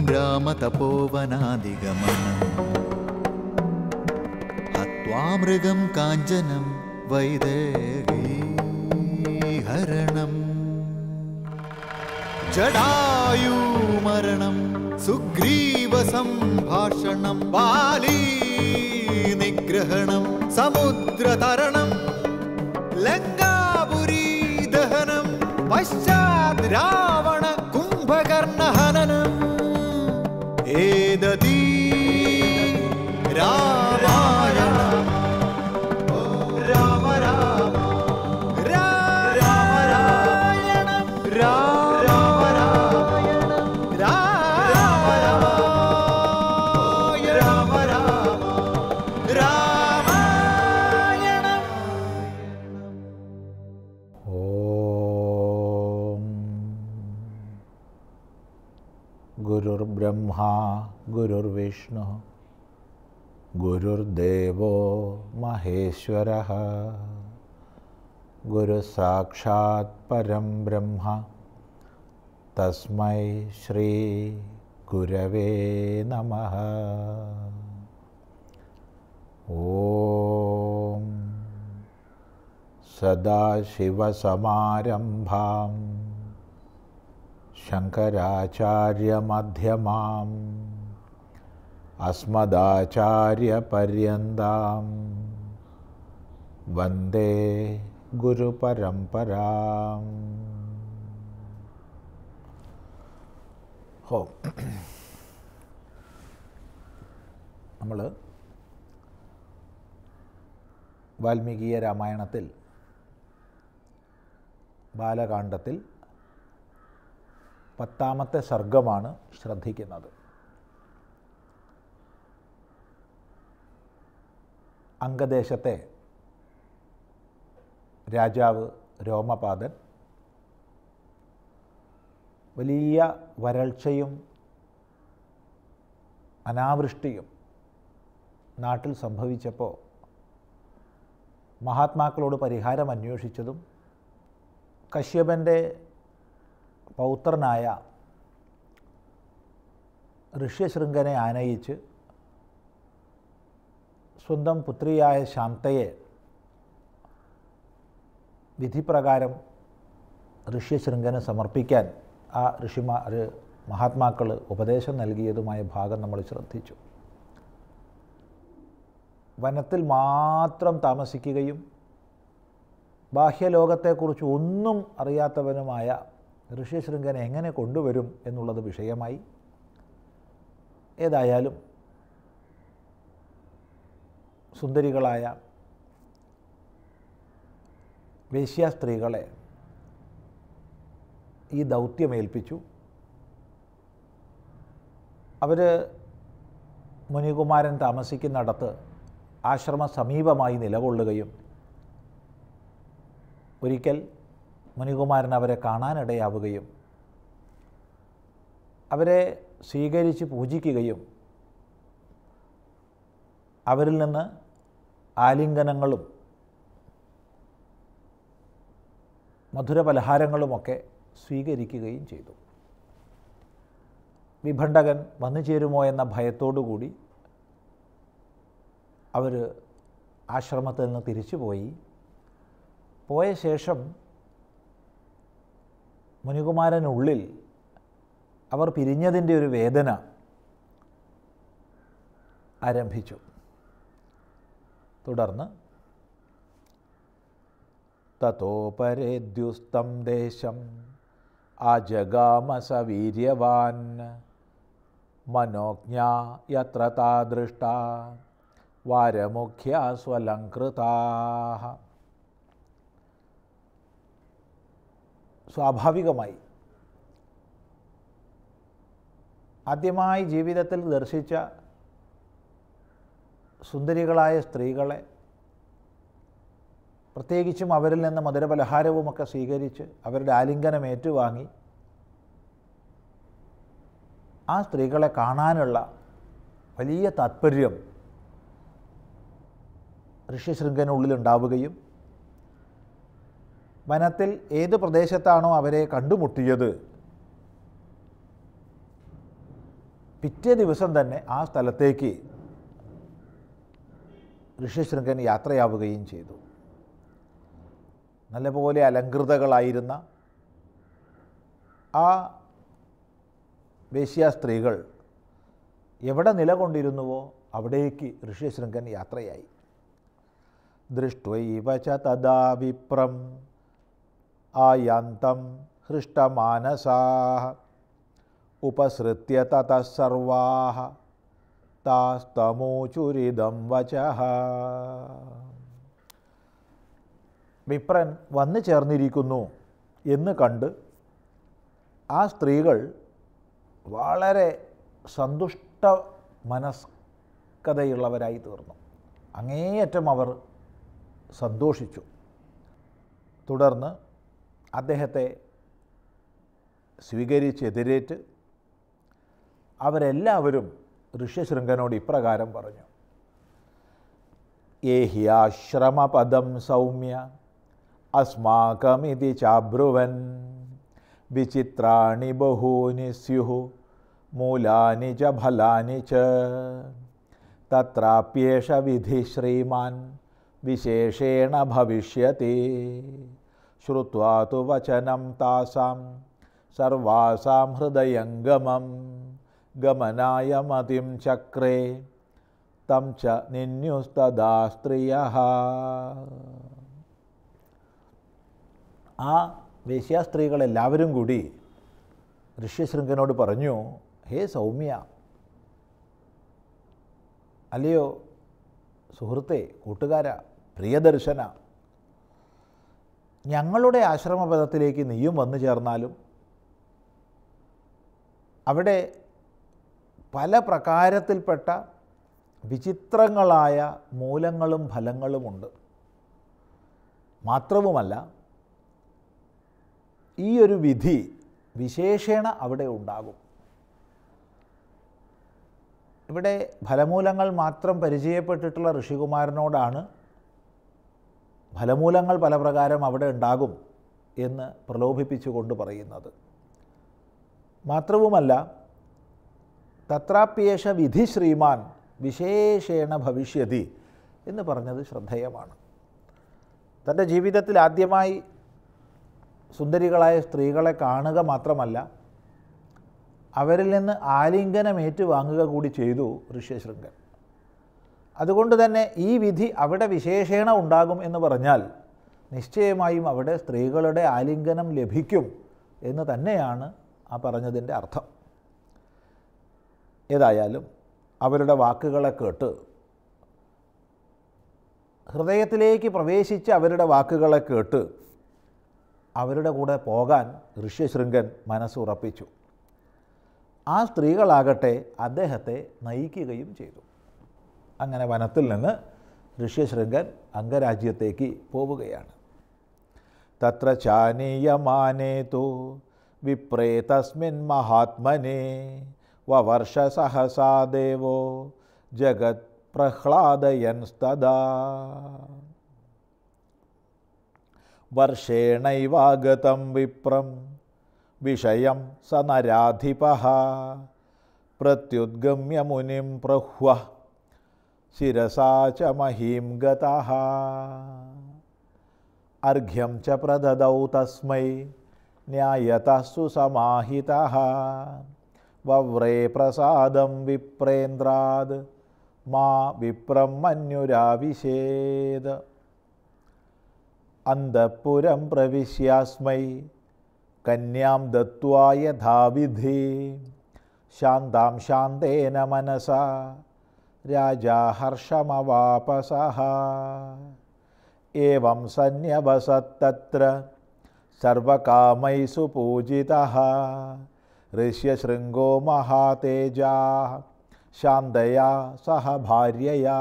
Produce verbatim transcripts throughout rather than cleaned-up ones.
रामतपोवनादिगमनम् हत्वा मृगं काञ्चनं वैदेहीहरणम् जडायुमरणं सुग्रीवसम्भाषणं बाली निग्रहणं समुद्रतरणं लङ्कापुरी दहनं पश्चात् रावण कुम्भकर्णहननम् एदती रामायणम् राम राम रामायणम् राम गुरुर्ब्रह्मा गुरुर्विष्णु गुरुर्देवो महेश्वरः गुरुसाक्षात् परं ब्रह्म तस्मै श्री गुरवे नमः। ओम सदाशिवसमारम्भां शंकराचार्यमध्यमाम् अस्मदाचार्यपर्यन्तां वन्दे गुरुपरम्परां। हो നമ്മൾ വാൽമീകീയ രാമായണത്തിൽ ബാലകാണ്ഡത്തിൽ പത്താമത്തെ സർഗമാണ് ശ്രദ്ധിക്കുന്നത്. അംഗദേശത്തെ രാജാവ് രോമപാദൻ വലിയ വരൾച്ചയും അനാവൃഷ്ടിയും നാട്ടിൽ സംഭവിച്ചപ്പോൾ മഹാത്മാക്കളോട് പരിഹാരം അന്വേഷിച്ചതും കശ്യപൻ്റെ പൗത്രനായ ഋഷ്യശൃംഗനെ ആനയിച്ച് സ്വന്തം പുത്രിയായ ശാന്തയെ വിധിപ്രകാരം ഋഷ്യശൃംഗന് സമർപ്പിക്കാൻ ആ ഋഷിമാ മഹാത്മാക്കൾ ഉപദേശം നൽകിയതുമായ ഭാഗം നമ്മൾ ശ്രദ്ധിച്ചു. വനത്തിൽ മാത്രം താമസിക്കുകയും ബാഹ്യലോകത്തെക്കുറിച്ച് ഒന്നും അറിയാത്തവനുമായ ഋഷ്യശൃംഗനെ എങ്ങനെ കൊണ്ടുവരും എന്നുള്ളത് വിഷയമായി. ഏതായാലും സുന്ദരികളായ വേശ്യാസ്ത്രീകളെ ഈ ദൗത്യമേൽപ്പിച്ചു. അവർ മുനികുമാരൻ താമസിക്കുന്നിടത്ത് ആശ്രമ സമീപമായി നിലകൊള്ളുകയും ഒരിക്കൽ മുനികുമാരൻ അവരെ കാണാനിടയാവുകയും അവരെ സ്വീകരിച്ച് പൂജിക്കുകയും അവരിൽ നിന്ന് ആലിംഗനങ്ങളും മധുരപലഹാരങ്ങളുമൊക്കെ സ്വീകരിക്കുകയും ചെയ്തു. വിഭണ്ഡകൻ വന്നു ചേരുമോ എന്ന ഭയത്തോടുകൂടി അവർ ആശ്രമത്തിൽ നിന്ന് തിരിച്ചുപോയി. പോയ ശേഷം മുനികുമാരനുള്ളിൽ അവർ പിരിഞ്ഞതിൻ്റെ ഒരു വേദന ആരംഭിച്ചു. തുടർന്ന് തതോപരേദ്യുസ്തം ദേശം ആജഗാമ സവീര്യവാൻ മനോജ്ഞാ യത്ര താദൃഷ്ട വാരമുഖ്യാ സ്വലംകൃതാഃ. സ്വാഭാവികമായി ആദ്യമായി ജീവിതത്തിൽ ദർശിച്ച സുന്ദരികളായ സ്ത്രീകളെ, പ്രത്യേകിച്ചും അവരിൽ നിന്ന് മധുരപലഹാരവുമൊക്കെ സ്വീകരിച്ച് അവരുടെ ആലിംഗനം ഏറ്റുവാങ്ങി ആ സ്ത്രീകളെ കാണാനുള്ള വലിയ താത്പര്യം ഋഷ്യശൃംഗനുള്ളിലുണ്ടാവുകയും വനത്തിൽ ഏത് പ്രദേശത്താണോ അവരെ കണ്ടുമുട്ടിയത് പിറ്റേ ദിവസം തന്നെ ആ സ്ഥലത്തേക്ക് ഋഷ്യശൃംഗൻ യാത്രയാവുകയും ചെയ്തു. നല്ലപോലെ അലങ്കൃതകളായിരുന്ന ആ വേശ്യാ സ്ത്രീകൾ എവിടെ നിലകൊണ്ടിരുന്നുവോ അവിടേക്ക് ഋഷ്യശൃംഗൻ യാത്രയായി. ദൃഷ്ട്വൈവ ച തദാ വിപ്രം ആയാന്തം ഹൃഷ്ടമാനസാഃ ഉപസൃത്യ തതഃ സർവാഃ താസ്തമൂചുരിദം വചഃ. വിപ്രൻ വന്നു ചേർന്നിരിക്കുന്നു എന്ന് കണ്ട് ആ സ്ത്രീകൾ വളരെ സന്തുഷ്ട മനസ്കതയുള്ളവരായി തീർന്നു. അങ്ങേയറ്റം അവർ സന്തോഷിച്ചു. തുടർന്ന് അദ്ദേഹത്തെ സ്വീകരിച്ചെതിരേറ്റ് അവരെല്ലാവരും ഋഷ്യശൃംഗനോട് ഇപ്രകാരം പറഞ്ഞു: ഏഹ്യാശ്രമപദം സൗമ്യ അസ്മാകമിതി ചാബ്രുവൻ വിചിത്രാണി ബഹൂനി സ്യുഃ മൂലാനി ച ഫലാനി ച തത്രാപ്യേഷ വിധി ശ്രീമാൻ വിശേഷേണ ഭവിഷ്യതി. ശ്രുത്വാ തു വചനം താസാം സർവാസാം ഹൃദയംഗമം ഗമനായ മതിം ചക്രേ തം ച നിന്യുസ്തദാ സ്ത്രിയഃ. ആ വേശ്യാസ്ത്രീകളെല്ലാവരും കൂടി ഋഷ്യശൃംഗനോട് പറഞ്ഞു: ഹേ സൗമ്യ, അല്ലയോ സുഹൃത്തെ, കൂട്ടുകാര, പ്രിയദർശന, ഞങ്ങളുടെ ആശ്രമപദത്തിലേക്ക് നീയും വന്നു ചേർന്നാലും അവിടെ പല പ്രകാരത്തിൽപ്പെട്ട വിചിത്രങ്ങളായ മൂലങ്ങളും ഫലങ്ങളുമുണ്ട്. മാത്രവുമല്ല, ഈ ഒരു വിധി വിശേഷേണ അവിടെ ഉണ്ടാകും. ഇവിടെ ഫലമൂലങ്ങൾ മാത്രം പരിചയപ്പെട്ടിട്ടുള്ള ഋഷികുമാരനോടാണ് ഫലമൂലങ്ങൾ പല പ്രകാരം അവിടെ ഉണ്ടാകും എന്ന് പ്രലോഭിപ്പിച്ചുകൊണ്ട് പറയുന്നത്. മാത്രവുമല്ല, തത്രാപ്യേഷ വിധി ശ്രീമാൻ വിശേഷേണ ഭവിഷ്യതി എന്ന് പറഞ്ഞത് ശ്രദ്ധേയമാണ്. തൻ്റെ ജീവിതത്തിൽ ആദ്യമായി സുന്ദരികളായ സ്ത്രീകളെ കാണുക മാത്രമല്ല, അവരിൽ നിന്ന് ആലിംഗനം ഏറ്റുവാങ്ങുക കൂടി ചെയ്തു ഋഷ്യശൃംഗൻ. അതുകൊണ്ട് തന്നെ ഈ വിധി അവിടെ വിശേഷേണ ഉണ്ടാകും എന്ന് പറഞ്ഞാൽ നിശ്ചയമായും അവിടെ സ്ത്രീകളുടെ ആലിംഗനം ലഭിക്കും എന്ന് തന്നെയാണ് ആ പറഞ്ഞതിൻ്റെ അർത്ഥം. ഏതായാലും അവരുടെ വാക്കുകളെ കേട്ട് ഹൃദയത്തിലേക്ക് പ്രവേശിച്ച് അവരുടെ വാക്കുകളെ കേട്ട് അവരുടെ കൂടെ പോകാൻ ഋഷ്യശൃംഗൻ മനസ്സുറപ്പിച്ചു. ആ സ്ത്രീകളാകട്ടെ അദ്ദേഹത്തെ നയിക്കുകയും ചെയ്തു. അങ്ങനെ വനത്തിൽ നിന്ന് ഋഷ്യശൃംഗൻ അംഗരാജ്യത്തേക്ക് പോവുകയാണ്. തത്ര ചാനീയമാനേ തു വിപ്രേ തസ്മിൻ മഹാത്മനെ വവർഷ സഹസാ ദേവോ ജഗത് പ്രഹ്ലാദയൻസ്തദാ. വർഷേണൈവാഗതം വിപ്രം വിഷയം സ നരാധിപഃ പ്രത്യുദ്ഗമ്യ മുനിം പ്രഹ്വ ശിരസാ ച മഹീം ഗതഃ. അർഘ്യം ച പ്രദദൗ തസ്മൈ ന്യായതഃ സുസമാഹിതഃ വവ്രേ പ്രസാദം വിപ്രേന്ദ്രാദ് മാ വിപ്രം മന്യുരാവിശേത്. അന്തഃപുരം പ്രവിശ്യാസ്മൈ കന്യാം ദത്വാ യഥാവിധി ശാന്താം ശാന്തേന മനസാ രാജാ ഹർഷമവാപസഃ. ഏവം സന്യവസത്തത്ര സർവകാമൈസു പൂജിതഃ ഋഷ്യശൃംഗോ മഹാതേജാഃ ശാന്തയാ സഹ ഭാര്യയാ.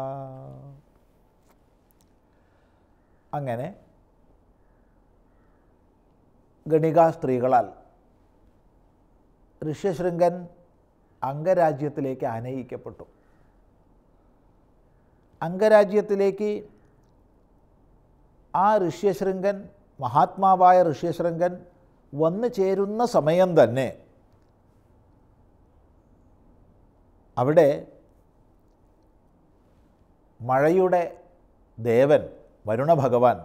അങ്ങനെ ഗണികാ സ്ത്രീകളാൽ ഋഷ്യശൃംഗൻ അംഗരാജ്യത്തിലേക്ക് ആനയിക്കപ്പെട്ടു. അംഗരാജ്യത്തിലേക്ക് ആ ഋഷ്യശൃംഗൻ, മഹാത്മാവായ ഋഷ്യശൃംഗൻ വന്നു ചേരുന്ന സമയം തന്നെ അവിടെ മഴയുടെ ദേവൻ വരുണ ഭഗവാൻ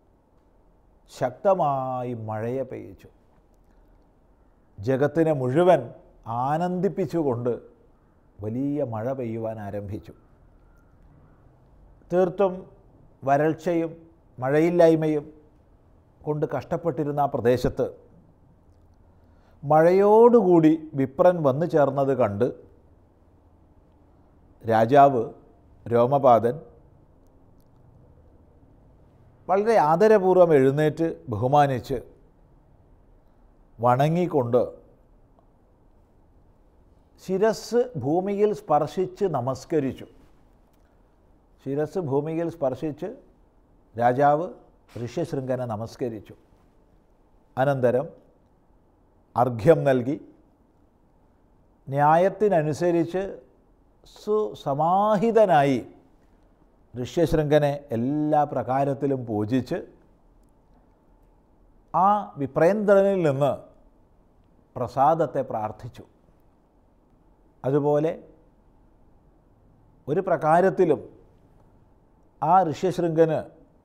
ശക്തമായി മഴയെ പെയ്യിച്ചു. ജഗത്തിനെ മുഴുവൻ ആനന്ദിപ്പിച്ചുകൊണ്ട് വലിയ മഴ പെയ്യുവാൻ ആരംഭിച്ചു. തീർത്തും വരൾച്ചയും മഴയില്ലായ്മയും കൊണ്ട് കഷ്ടപ്പെട്ടിരുന്ന ആ പ്രദേശത്ത് മഴയോടുകൂടി വിപ്രൻ വന്നു ചേർന്നത് കണ്ട് രാജാവ് രോമപാദൻ വളരെ ആദരപൂർവ്വം എഴുന്നേറ്റ് ബഹുമാനിച്ച് വണങ്ങിക്കൊണ്ട് ശിരസ് ഭൂമിയിൽ സ്പർശിച്ച് നമസ്കരിച്ചു. ശിരസ് ഭൂമിയിൽ സ്പർശിച്ച് രാജാവ് ഋഷ്യശൃംഗനെ നമസ്കരിച്ചു. അനന്തരം അർഘ്യം നൽകി ന്യായത്തിനനുസരിച്ച് സുസമാഹിതനായി ഋഷ്യശൃംഗനെ എല്ലാ പ്രകാരത്തിലും പൂജിച്ച് ആ വിപ്രേന്ദ്രനിൽ നിന്ന് പ്രസാദത്തെ പ്രാർത്ഥിച്ചു. അതുപോലെ ഒരു പ്രകാരത്തിലും ആ ഋഷ്യശൃംഗന്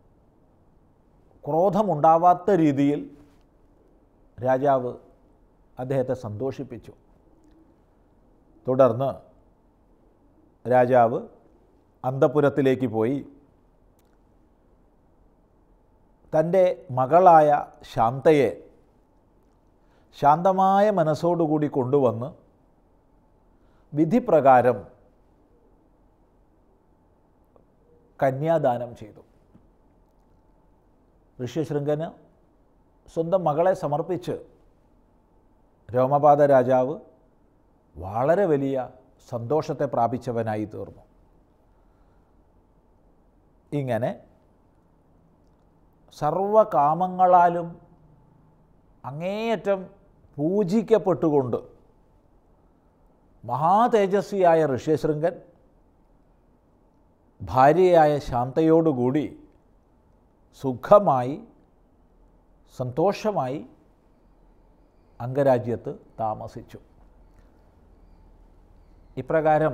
ക്രോധമുണ്ടാവാത്ത രീതിയിൽ രാജാവ് അദ്ദേഹത്തെ സന്തോഷിപ്പിച്ചു. തുടർന്ന് രാജാവ് അന്തഃപുരത്തിലേക്ക് പോയി തൻ്റെ മകളായ ശാന്തയെ ശാന്തമായ മനസ്സോടുകൂടി കൊണ്ടുവന്ന് വിധിപ്രകാരം കന്യാദാനം ചെയ്തു. ഋഷ്യശൃംഗന് സ്വന്തം മകളെ സമർപ്പിച്ച് രോമപാദ രാജാവ് വളരെ വലിയ സന്തോഷത്തെ പ്രാപിച്ചവനായി തീർന്നു. ഇങ്ങനെ സർവകാമങ്ങളാലും അങ്ങേയറ്റം പൂജിക്കപ്പെട്ടുകൊണ്ട് മഹാതേജസ്വിയായ ഋഷ്യശൃംഗൻ ഭാര്യയായ ശാന്തയോടുകൂടി സുഖമായി സന്തോഷമായി അംഗരാജ്യത്ത് താമസിച്ചു. ഇപ്രകാരം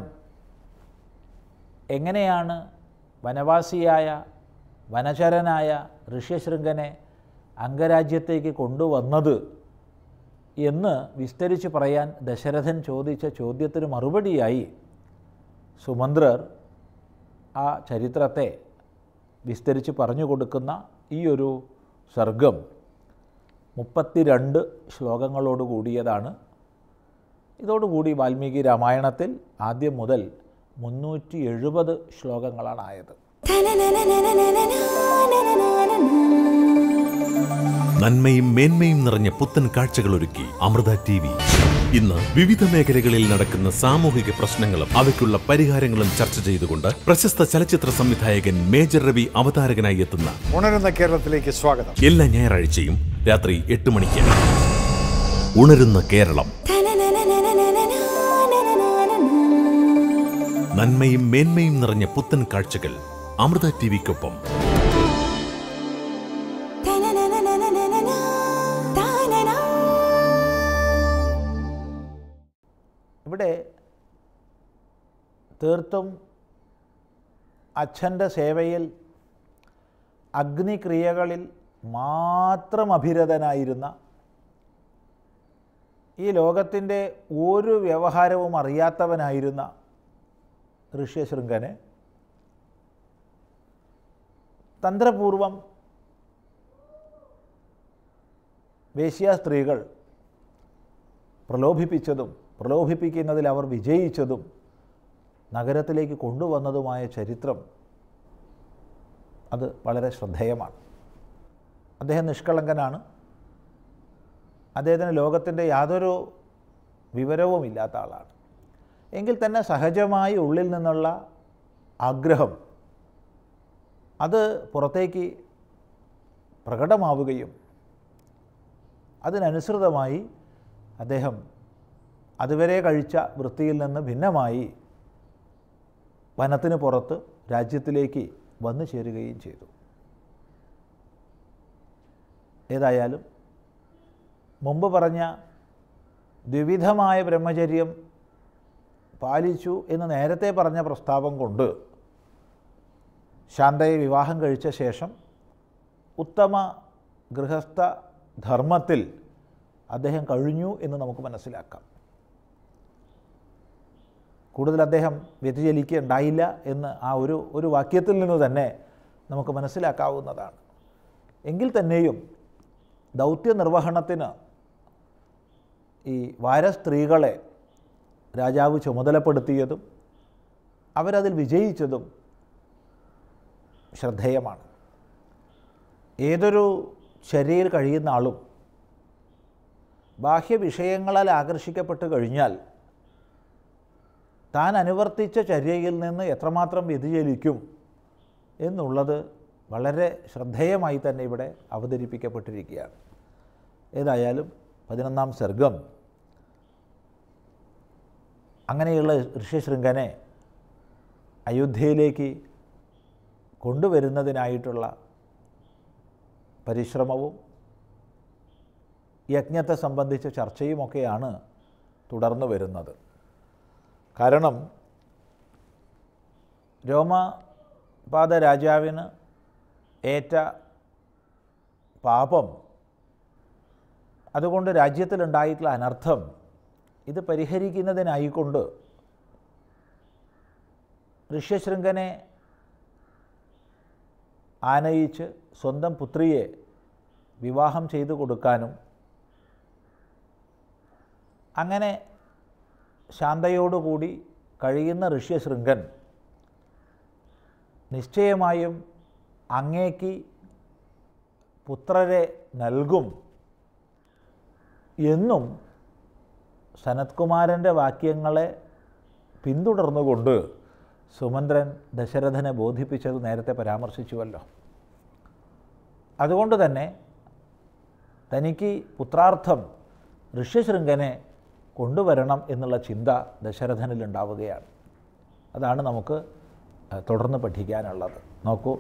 എങ്ങനെയാണ് വനവാസിയായ വനചരനായ ഋഷ്യശൃംഗനെ അംഗരാജ്യത്തേക്ക് കൊണ്ടുവന്നത് എന്ന് വിസ്തരിച്ച് പറയാൻ ദശരഥൻ ചോദിച്ച ചോദ്യത്തിന് മറുപടിയായി സുമന്ത്രർ ആ ചരിത്രത്തെ വിസ്തരിച്ച് പറഞ്ഞു കൊടുക്കുന്ന ഈ ഒരു സർഗം മുപ്പത്തിരണ്ട് ശ്ലോകങ്ങളോട് കൂടിയതാണ്. ഇതോടുകൂടി വാൽമീകി രാമായണത്തിൽ ആദ്യം മുതൽ മുന്നൂറ്റി എഴുപത് ശ്ലോകങ്ങളാണായത്. നന്മയും മേന്മയും നിറഞ്ഞ പുത്തൻ കാഴ്ചകളൊരുക്കി അമൃത ടി വി ഇന്ന് വിവിധ മേഖലകളിൽ നടക്കുന്ന സാമൂഹിക പ്രശ്നങ്ങളും അവയ്ക്കുള്ള പരിഹാരങ്ങളും ചർച്ച ചെയ്തുകൊണ്ട് പ്രശസ്ത ചലച്ചിത്ര സംവിധായകൻ മേജർ രവി അവതാരകനായി എത്തുന്ന ഉണരുന്ന കേരളത്തിലേക്ക് സ്വാഗതം. എല്ലാ ഞായറാഴ്ചയും രാത്രി എട്ട് മണിക്ക് ഉണരുന്ന കേരളം. നന്മയും മേന്മയും നിറഞ്ഞ പുത്തൻ കാഴ്ചകൾ അമൃത ടി വിക്കൊപ്പം. ഇവിടെ തീർത്തും അച്ഛൻ്റെ സേവയിൽ അഗ്നിക്രിയകളിൽ മാത്രം അഭിരതനായിരുന്ന, ഈ ലോകത്തിൻ്റെ ഒരു വ്യവഹാരവും അറിയാത്തവനായിരുന്ന ഋഷ്യശൃംഗനെ തന്ത്രപൂർവം വേശ്യാ സ്ത്രീകൾ പ്രലോഭിപ്പിച്ചതും പ്രലോഭിപ്പിക്കുന്നതിൽ അവർ വിജയിച്ചതും നഗരത്തിലേക്ക് കൊണ്ടുവന്നതുമായ ചരിത്രം അത് വളരെ ശ്രദ്ധേയമാണ്. അദ്ദേഹം നിഷ്കളങ്കനാണ്. അദ്ദേഹത്തിന് ലോകത്തിൻ്റെ യാതൊരു വിവരവുമില്ലാത്ത ആളാണ്. എങ്കിൽ തന്നെ സഹജമായി ഉള്ളിൽ നിന്നുള്ള ആഗ്രഹം അത് പുറത്തേക്ക് പ്രകടമാവുകയും അതിനനുസൃതമായി അദ്ദേഹം അതുവരെ കഴിച്ച വൃത്തിയിൽ നിന്ന് ഭിന്നമായി വനത്തിന് പുറത്ത് രാജ്യത്തിലേക്ക് വന്നു ചേരുകയും ചെയ്തു. ഏതായാലും മുമ്പ് പറഞ്ഞ ദ്വിവിധമായ ബ്രഹ്മചര്യം പാലിച്ചു എന്ന് നേരത്തെ പറഞ്ഞ പ്രസ്താവം കൊണ്ട് ശാന്തയെ വിവാഹം കഴിച്ച ശേഷം ഉത്തമ ഗൃഹസ്ഥ ധർമ്മത്തിൽ അദ്ദേഹം കഴിഞ്ഞു എന്ന് നമുക്ക് മനസ്സിലാക്കാം. കൂടുതൽ അദ്ദേഹം വ്യതിചലിക്കുകയുണ്ടായില്ല എന്ന് ആ ഒരു ഒരു വാക്യത്തിൽ നിന്ന് തന്നെ നമുക്ക് മനസ്സിലാക്കാവുന്നതാണ്. എങ്കിൽ തന്നെയും ദൗത്യ നിർവഹണത്തിന് ഈ വാരസ്ത്രീകളെ രാജാവ് ചുമതലപ്പെടുത്തിയതും അവരതിൽ വിജയിച്ചതും ശ്രദ്ധേയമാണ്. ഏതൊരു ചര്യയിൽ കഴിയുന്ന ആളും ബാഹ്യവിഷയങ്ങളാൽ ആകർഷിക്കപ്പെട്ട് കഴിഞ്ഞാൽ താൻ അനുവർത്തിച്ച ചര്യയിൽ നിന്ന് എത്രമാത്രം വ്യതിചലിക്കും എന്നുള്ളത് വളരെ ശ്രദ്ധേയമായി തന്നെ ഇവിടെ അവതരിപ്പിക്കപ്പെട്ടിരിക്കുകയാണ്. ഏതായാലും പതിനൊന്നാം സർഗം അങ്ങനെയുള്ള ഋഷ്യശൃംഖനെ അയോധ്യയിലേക്ക് കൊണ്ടുവരുന്നതിനായിട്ടുള്ള പരിശ്രമവും യജ്ഞത്തെ സംബന്ധിച്ച ചർച്ചയുമൊക്കെയാണ് തുടർന്നു വരുന്നത്. കാരണം രോമപാദ രാജാവിന് ഏറ്റ പാപം, അതുകൊണ്ട് രാജ്യത്തിലുണ്ടായിട്ടുള്ള അനർത്ഥം, ഇത് പരിഹരിക്കുന്നതിനായിക്കൊണ്ട് ഋഷ്യശൃംഖനെ ആനയിച്ച് സ്വന്തം പുത്രിയെ വിവാഹം ചെയ്തു കൊടുക്കാനും അങ്ങനെ ശാന്തയോടുകൂടി കഴിയുന്ന ഋഷ്യശൃംഖൻ നിശ്ചയമായും അങ്ങേക്ക് പുത്രരെ നൽകും എന്നും സനത്കുമാരൻ്റെ വാക്യങ്ങളെ പിന്തുടർന്നുകൊണ്ട് സുമന്ത്രൻ ദശരഥനെ ബോധിപ്പിച്ചത് നേരത്തെ പരാമർശിച്ചുവല്ലോ. അതുകൊണ്ട് തന്നെ തനിക്ക് പുത്രാർത്ഥം ഋഷ്യശൃംഖനെ കൊണ്ടുവരണം എന്നുള്ള ചിന്ത ദശരഥനിലുണ്ടാവുകയാണ്. അതാണ് നമുക്ക് തുടർന്ന് പഠിക്കാനുള്ളത്. നോക്കൂ,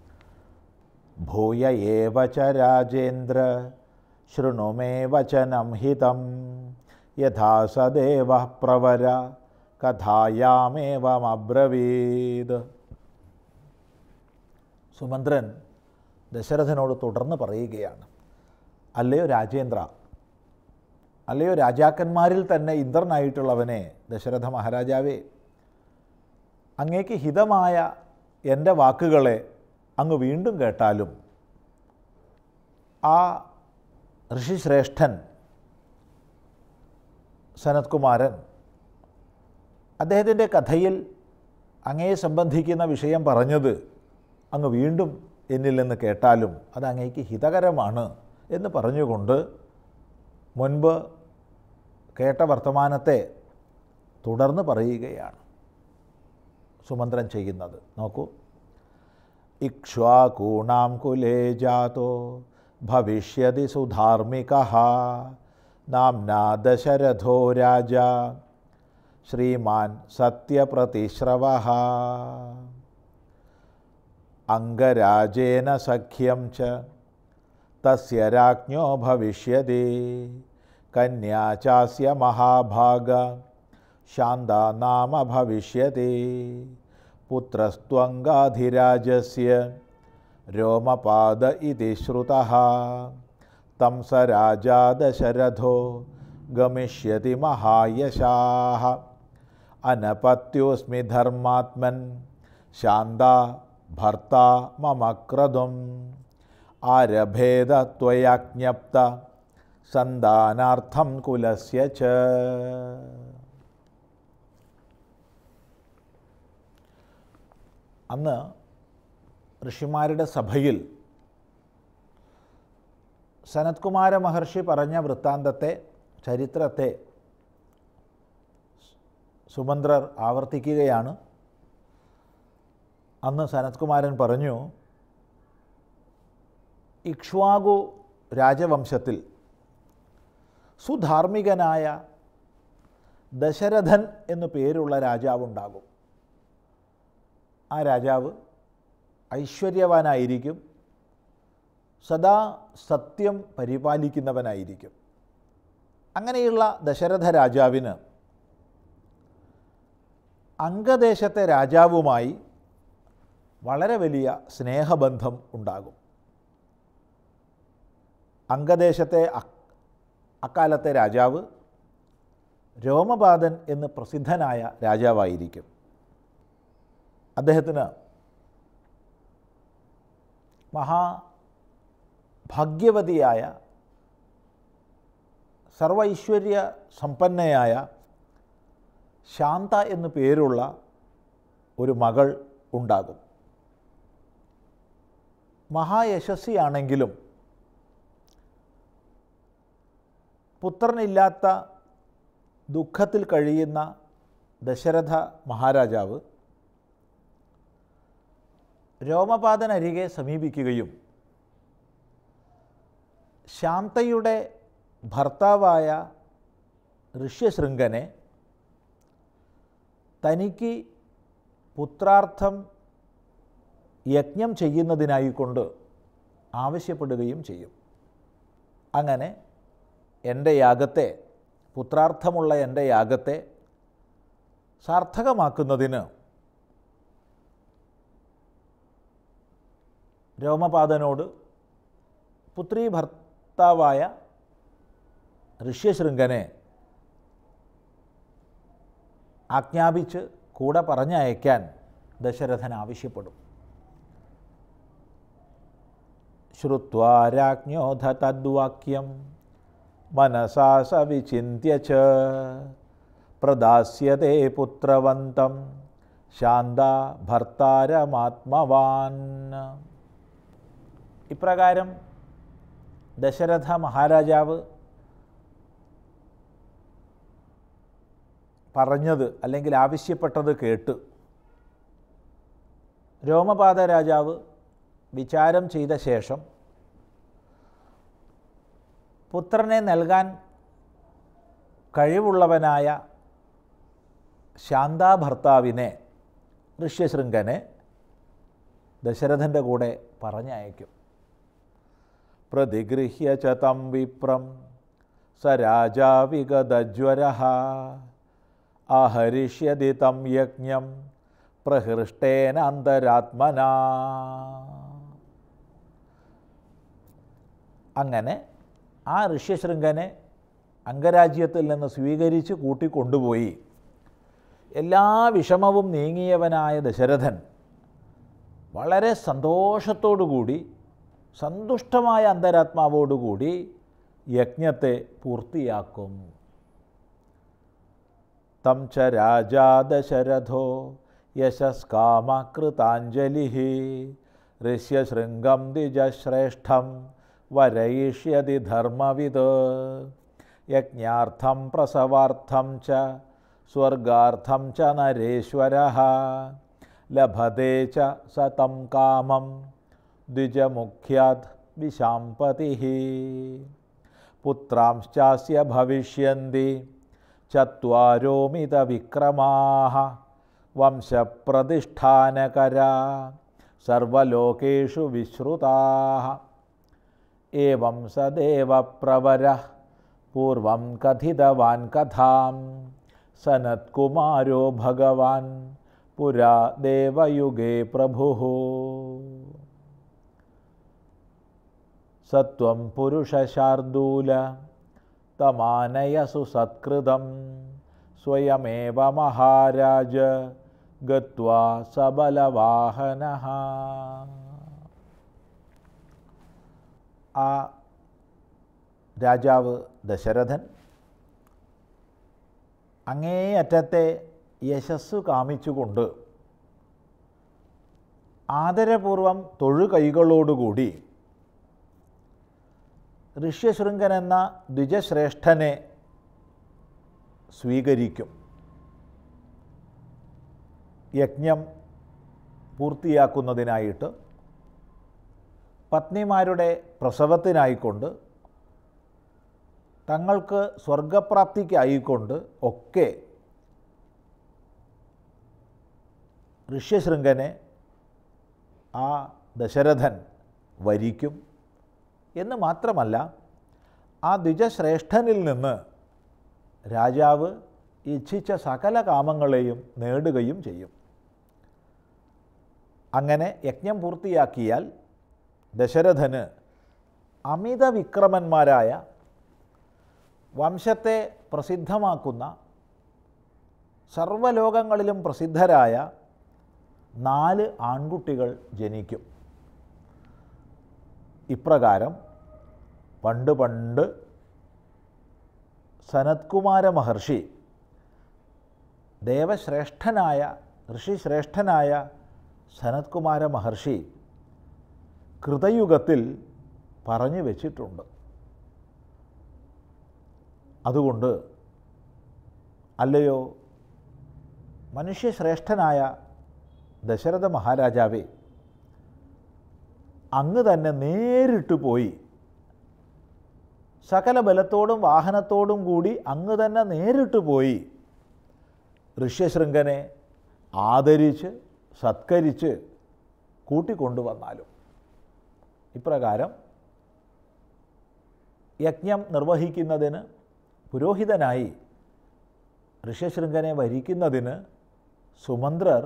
ഭൂയ ഏവ ച രാജേന്ദ്ര ശൃണു മേ വചനം ഹിതം യഥാ സദേവ പ്രവര കഥായാമേവമബ്രവീത്. സുമന്ത്രൻ ദശരഥനോട് തുടർന്ന് പറയുകയാണ്, അല്ലയോ രാജേന്ദ്ര, അല്ലയോ രാജാക്കന്മാരിൽ തന്നെ ഇന്ദ്രനായിട്ടുള്ളവനെ ദശരഥ മഹാരാജാവേ, അങ്ങേക്ക് ഹിതമായ എൻ്റെ വാക്കുകളെ അങ്ങ് വീണ്ടും കേട്ടാലും ആ ഋഷിശ്രേഷ്ഠൻ സനത്കുമാരൻ അദ്ദേഹത്തിൻ്റെ കഥയിൽ അങ്ങയെ സംബന്ധിക്കുന്ന വിഷയം പറഞ്ഞത് അങ്ങ് വീണ്ടും എന്നിൽ നിന്ന് കേട്ടാലും അത് അങ്ങേക്ക് ഹിതകരമാണ് എന്ന് പറഞ്ഞുകൊണ്ട് മുൻപ് കേട്ട വർത്തമാനത്തെ തുടർന്ന് പറയുകയാണ് സുമന്ത്രൻ ചെയ്യുന്നത്. നോക്കൂ, ഇക്ഷ്വാകൂണാം കുലേ ജാതോ ഭവിഷ്യതി സുധാർമ്മികഃ നാംനാ ദശരഥോ രാജാ ശ്രീമാൻ സത്യപ്രതിശ്രവഃ അംഗരാജേന സഖ്യം ച തസ്യ രാജ്ഞോ ഭവിഷ്യതി കന്യാ ചാസ്യ മഹാഭാഗ ശാന്താ നാമ ഭവിഷ്യതി പുത്രസ്ത്വംഗാധിരാജസ്യ രോമപാദ ഇതി ശ്രുതഃ തം സ രാജാ ദശരഥോ ഗമിഷ്യതി മഹായശാഃ അനപത്യോസ്മി ധർമാത്മൻ ശാന്താ ഭർത്താ മമ ക്രതും ആരഭേദ ത്വയാജ്ഞപ്ത സന്താനാർത്ഥം കുലസ്യ ച. അന്ന് ഋഷിമാരുടെ സഭയിൽ സനത്കുമാര മഹർഷി പറഞ്ഞ വൃത്താന്തത്തെ, ചരിത്രത്തെ സുമന്ത്രർ ആവർത്തിക്കുകയാണ്. അന്ന് സനത്കുമാരൻ പറഞ്ഞു, ഇക്ഷ്വാകു രാജവംശത്തിൽ സുധാർമ്മികനായ ദശരഥൻ എന്നു പേരുള്ള രാജാവുണ്ടാകും. ആ രാജാവ് ഐശ്വര്യവാനായിരിക്കും, സദാ സത്യം പരിപാലിക്കുന്നവനായിരിക്കും. അങ്ങനെയുള്ള ദശരഥ രാജാവിന് അംഗദേശത്തെ രാജാവുമായി വളരെ വലിയ സ്നേഹബന്ധം ഉണ്ടാകും. അംഗദേശത്തെ അക്കാലത്തെ രാജാവ് രോമപാദൻ എന്ന് പ്രസിദ്ധനായ രാജാവായിരിക്കും. അദ്ദേഹത്തിന് മഹാഭാഗ്യവതിയായ സർവൈശ്വര്യ സമ്പന്നയായ ശാന്ത എന്നു പേരുള്ള ഒരു മകൾ ഉണ്ടാകും. മഹായശസ്വിയാണെങ്കിലും പുത്രനില്ലാത്ത ദുഃഖത്തിൽ കഴിയുന്ന ദശരഥ മഹാരാജാവ് രോമപാദനരികെ സമീപിക്കുകയും ശാന്തയുടെ ഭർത്താവായ ഋഷ്യശൃംഗനെ തനിക്ക് പുത്രാർത്ഥം യജ്ഞം ചെയ്യുന്നതിനായിക്കൊണ്ട് ആവശ്യപ്പെടുകയും ചെയ്യും. അങ്ങനെ എൻ്റെ യാഗത്തെ, പുത്രാർത്ഥമുള്ള എൻ്റെ യാഗത്തെ സാർത്ഥകമാക്കുന്നതിന് രോമപാദനോട് പുത്രീ ഭർത്താവായ ഋഷ്യശൃംഗനെ ആജ്ഞാപിച്ച് കൂടെ പറഞ്ഞയക്കാൻ ദശരഥൻ ആവശ്യപ്പെടും. ശ്രുത്വാ രാജ്ഞോധ തദ്വാക്യം മനസാ സ വിചിന്ത്യ ച പ്രദാസ്യതേ പുത്രവന്തം ശാന്ത ഭർത്താരമാത്മവാൻ. ഇപ്രകാരം ദശരഥ മഹാരാജാവ് പറഞ്ഞത് അല്ലെങ്കിൽ ആവശ്യപ്പെട്ടത് കേട്ട് രോമപാദ രാജാവ് വിചാരം ചെയ്ത ശേഷം പുത്രനെ നൽകാൻ കഴിവുള്ളവനായ ശാന്താഭർത്താവിനെ, ഋഷ്യശൃംഗനെ ദശരഥൻ്റെ കൂടെ പറഞ്ഞയക്കും. പ്രതിഗൃഹ്യ ച തം വിപ്രം സ രാജാ വിഗതജ്വരഃ ആഹരിഷ്യതി തം യജ്ഞം പ്രഹൃഷ്ടേന അന്തരാത്മനാ. അങ്ങനെ ആ ഋഷ്യശൃംഗനെ അംഗരാജ്യത്തിൽ നിന്ന് സ്വീകരിച്ച് കൂട്ടിക്കൊണ്ടുപോയി എല്ലാ വിഷമവും നീങ്ങിയവനായ ദശരഥൻ വളരെ സന്തോഷത്തോടുകൂടി, സന്തുഷ്ടമായ അന്തരാത്മാവോടുകൂടി യജ്ഞത്തെ പൂർത്തിയാക്കും. തം ച രാജാ ദശരഥോ യശസ്കാമകൃതാഞ്ജലി ഋഷ്യശൃംഗം ദ്വിജശ്രേഷ്ഠം വരയിഷ്യതി ധർമ്മവിദ് യജ്ഞാർത്ഥം പ്രസവാർത്ഥം ച സ്വർഗാർത്ഥം ച നരേശ്വരഃ ലഭതേ ച സ തം കാമം ദ്വിജമുഖ്യാത് വിശാംപതിഃ പുത്രാംശ്ചാസ്യ ഭവിഷ്യന്തി ചത്വാരോമിത വിക്രമാഃ വംശപ്രതിഷ്ഠാനകരാ സർവലോകേഷു വിശ്രുതാഃ ഏവം സദേവപ്രവരഃ പൂർവം കഥിതവാൻ കഥാം സനത്കുമാരോ ഭഗവാൻ പുരാ ദേവയുഗേ പ്രഭുഃ സത്വം പുരുഷശാർദൂല തമാനയസു സത്കൃതം സ്വയമേവ മഹാരാജ ഗത്വാ സബലവാഹനഃ. ആ രാജാവ് ദശരഥൻ അങ്ങേയറ്റത്തെ യശസ്സു കാമിച്ചുകൊണ്ട് ആദരപൂർവം തൊഴുകൈകളോടുകൂടി ഋഷ്യശൃംഗൻ എന്ന ദ്വിജശ്രേഷ്ഠനെ സ്വീകരിക്കും. യജ്ഞം പൂർത്തിയാക്കുന്നതിനായിട്ട് പത്നിമാരുടെ പ്രസവത്തിനായിക്കൊണ്ട് തങ്ങൾക്ക് സ്വർഗപ്രാപ്തിക്കായിക്കൊണ്ട് ഒക്കെ ഋഷ്യശൃംഗനെ ആ ദശരഥൻ വരിക്കും എന്ന് മാത്രമല്ല, ആ ദ്വിജശ്രേഷ്ഠനിൽ നിന്ന് രാജാവ് ഇച്ഛിച്ച സകല കാമങ്ങളെയും നേടുകയും ചെയ്യും. അങ്ങനെ യജ്ഞം പൂർത്തിയാക്കിയാൽ ദശരഥന് അമിത വിക്രമന്മാരായ വംശത്തെ പ്രസിദ്ധമാക്കുന്ന സർവ്വലോകങ്ങളിലും പ്രസിദ്ധരായ നാല് ആൺകുട്ടികൾ ജനിക്കും. ഇപ്രകാരം പണ്ട് പണ്ട് സനത്കുമാര മഹർഷി ദേവശ്രേഷ്ഠനായ ഋഷിശ്രേഷ്ഠനായ സനത്കുമാര മഹർഷി കൃതയുഗത്തിൽ പറഞ്ഞു വച്ചിട്ടുണ്ട്. അതുകൊണ്ട് അല്ലയോ മനുഷ്യശ്രേഷ്ഠനായ ദശരഥ മഹാരാജാവേ, അങ്ങ് തന്നെ നേരിട്ട് പോയി സകല ബലത്തോടും വാഹനത്തോടും കൂടി അങ്ങ് തന്നെ നേരിട്ട് പോയി ഋഷ്യശൃംഖനെ ആദരിച്ച് സത്കരിച്ച് കൂട്ടിക്കൊണ്ടുവന്നാലും. ഇപ്രകാരം യജ്ഞം നിർവഹിക്കുന്നതിന് പുരോഹിതനായി ഋഷ്യശൃംഖനെ വരിക്കുന്നതിന് സുമന്ത്രർ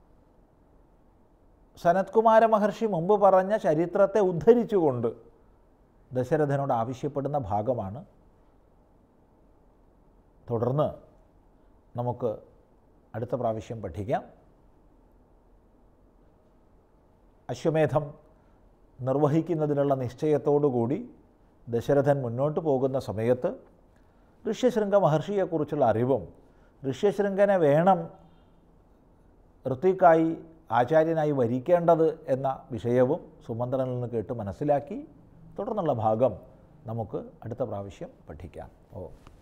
സനത്കുമാര മഹർഷി മുമ്പ് പറഞ്ഞ ചരിത്രത്തെ ഉദ്ധരിച്ചുകൊണ്ട് ദശരഥനോട് ആവശ്യപ്പെടുന്ന ഭാഗമാണ്. തുടർന്ന് നമുക്ക് അടുത്ത പ്രാവശ്യം പഠിക്കാം. അശ്വമേധം നിർവഹിക്കുന്നതിനുള്ള നിശ്ചയത്തോടുകൂടി ദശരഥൻ മുന്നോട്ട് പോകുന്ന സമയത്ത് ഋഷ്യശൃംഖ മഹർഷിയെക്കുറിച്ചുള്ള അറിവും ഋഷ്യശൃംഖനെ വേണം ഋത്വിക്കായി ആചാര്യനായി വരിക്കേണ്ടത് എന്ന വിഷയവും സുമന്ത്രനിൽ നിന്ന് കേട്ട് മനസ്സിലാക്കി തുടർന്നുള്ള ഭാഗം നമുക്ക് അടുത്ത പ്രാവശ്യം പഠിക്കാം. ഓ